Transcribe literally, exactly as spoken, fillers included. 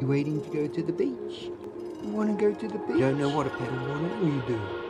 You waiting to go to the beach? You want to go to the beach? You don't know what a paddleboard is, or you do?